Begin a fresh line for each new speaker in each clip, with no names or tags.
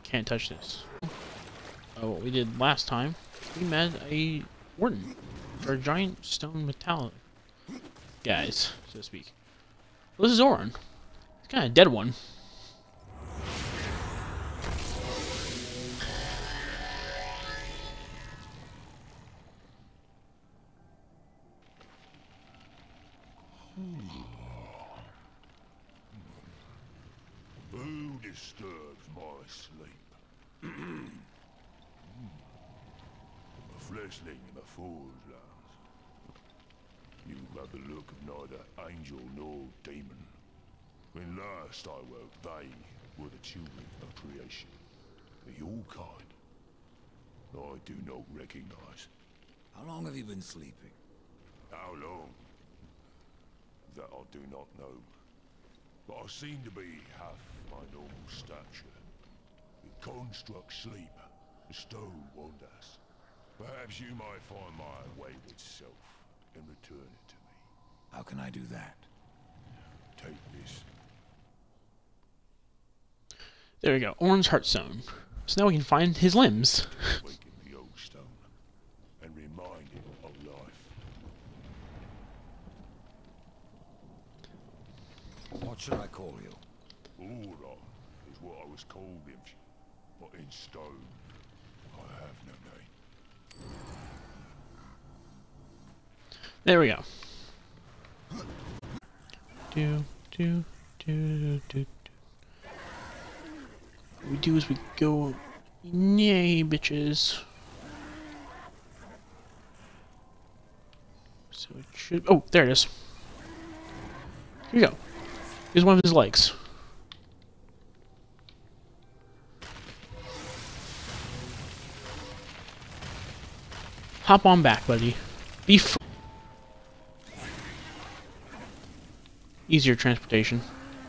can't touch this. What we did last time, we met a warden, or a giant stone metallic guys, so to speak. Well, this is Oran. He's kind of a dead one.
Who disturbs my sleep? A fleshling in a fool's lands. You have the look of neither angel nor demon. When last I woke, they were the children of creation. Your kind, I do not recognize.
How long have you been sleeping?
How long? That I do not know. But I seem to be half my normal stature. The construct sleep, the stone wonders. Perhaps you might find my wayward self and return it to me.
How can I do that?
Take this.
There we go, Oran's Heartstone. So now we can find his limbs.
Awaken the old stone and remind it of life.
What should I call you?
Oran is what I was called in, but in stone, I have no name.
There we go. Do, do, do, do. What we do is we go, yay, bitches. So it should, oh, there it is. Here you go. Here's one of his legs. Hop on back, buddy. Be free. Easier transportation.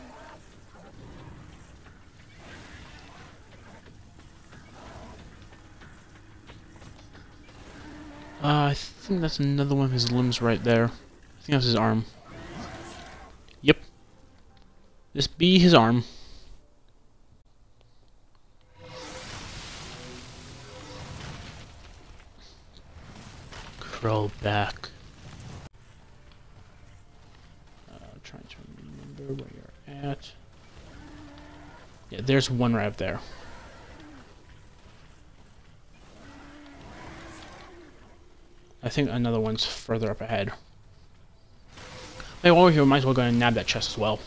I think that's another one of his limbs right there. I think that's his arm. Yep. This be his arm. Crawl back. Trying to remember where you're at. Yeah, there's one right up there. I think another one's further up ahead. Hey, while we're here, we might as well go and nab that chest as well.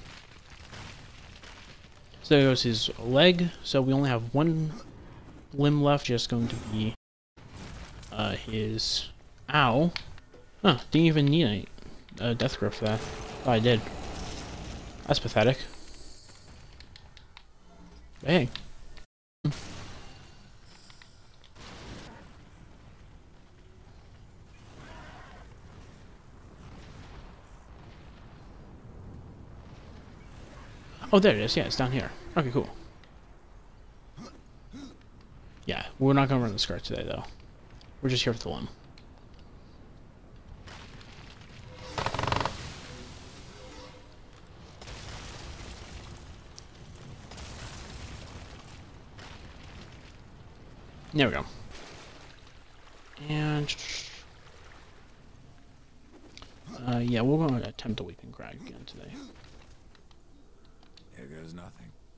So there goes his leg. So we only have one limb left, just going to be his ow. Huh, didn't even need a death grip for that. Oh, I did. That's pathetic. But hey. Oh, there it is. Yeah, it's down here. Okay, cool. Yeah, we're not gonna run the skirt today, though. We're just here for the limb. There we go. And yeah, we're going to attempt the Weeping Crag again today.
Here goes nothing.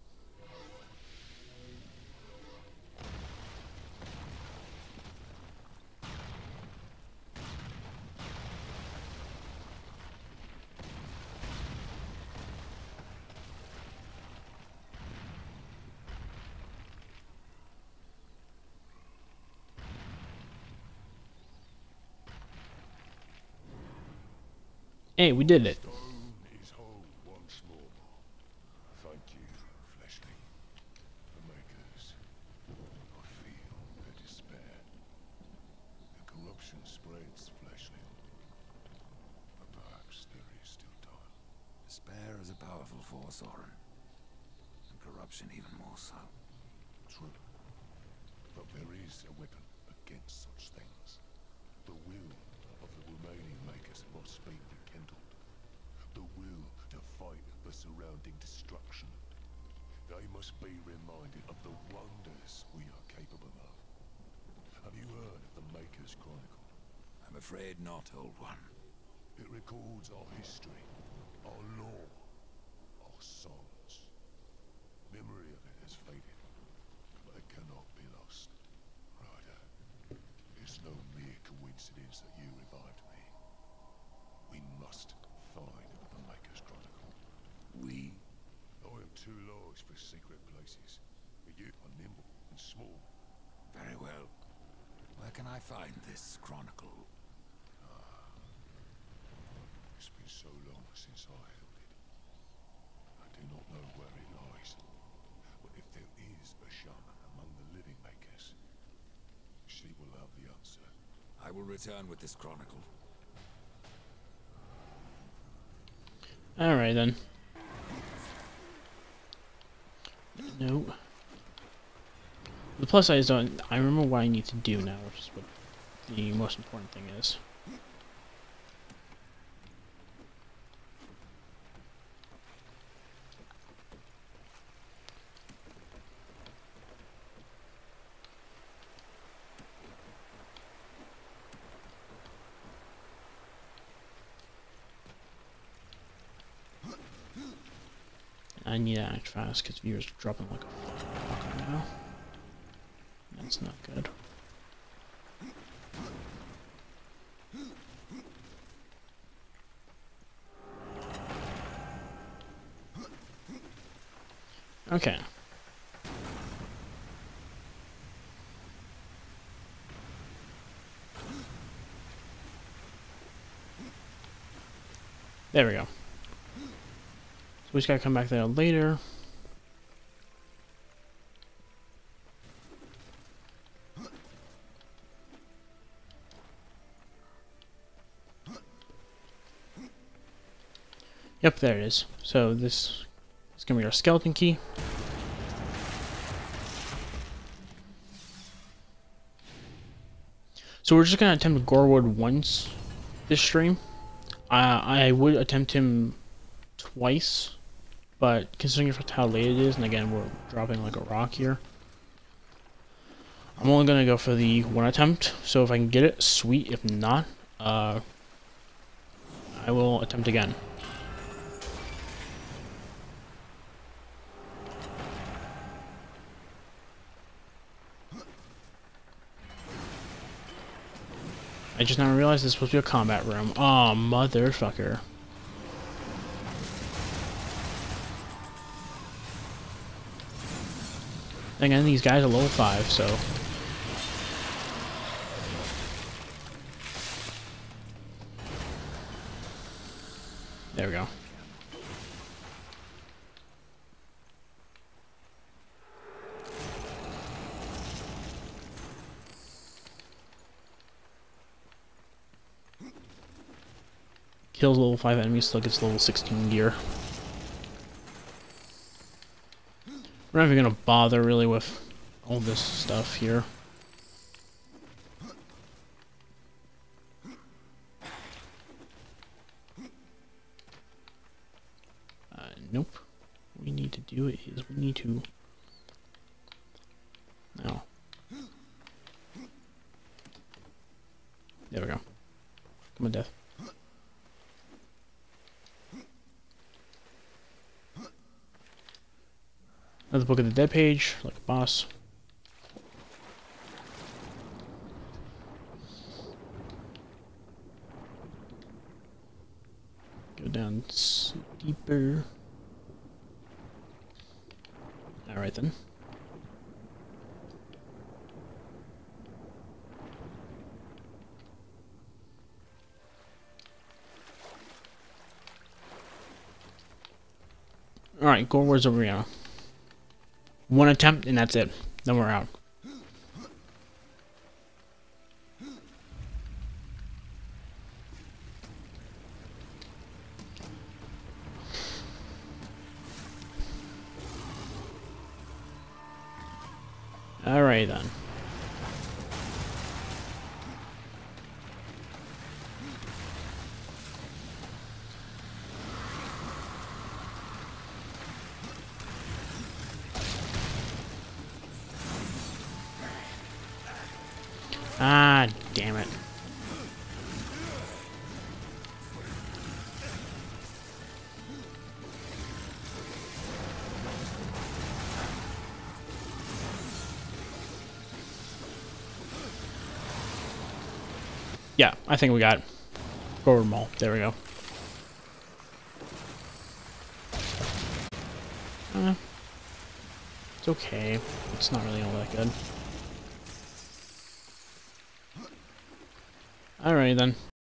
Hey, we did it.
Stone is whole once more. Thank you, fleshling. The makers. I feel their despair. The corruption spreads, fleshling. But perhaps there is still time.
Despair is a powerful force, Oran. And corruption even more so.
True. But there is a weapon against such things. The will of the remaining makers must be rekindled. The will to fight the surrounding destruction. They must be reminded of the wonders we are capable of. Have you heard of the Maker's Chronicle?
I'm afraid not, Old One.
It records our history, our lore, our songs. Memory of it has faded, but it cannot be lost. Ryder, it's no mere coincidence that you revived me. We must find the Maker's Chronicle.
We?
I am too large for secret places, but you are nimble and small.
Very well. Where can I find this chronicle?
It's been so long since I held it. I do not know where it lies. But if there is a shaman among the living makers, she will have the answer.
I will return with this chronicle.
Alright then. No. The plus side is I remember what I need to do now, which is what the most important thing is. I need to act fast because viewers are dropping like a fucker now. That's not good. Okay. There we go. So we just gotta come back there later. Yep, there it is. So this is gonna be our skeleton key. So we're just gonna attempt Gorewood once this stream. I would attempt him twice, but considering how late it is, and again we're dropping like a rock here, I'm only gonna go for the one attempt. So if I can get it, sweet. If not, I will attempt again. I just now realized this is supposed to be a combat room. Aw, motherfucker. Again, these guys are level 5, so... There we go. Kills level 5 enemies, still gets level 16 gear. We're not even gonna bother really with all this stuff here. Nope. What we need to do is we need to... No. There we go. Come on, Death. Another Book of the Dead page, like a boss. Go down deeper. Alright then. Alright, Gorewood's over here. One attempt and that's it. Then we're out. Alright then. damn it. Yeah, I think we got it. Go over them all. There we go. It's okay. It's not really all that good. Alright then.